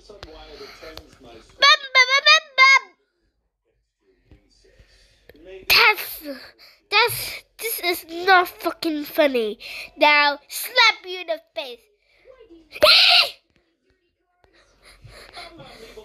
Bum, bum, bum, bum, bum. This is not fucking funny. Now slap you in the face.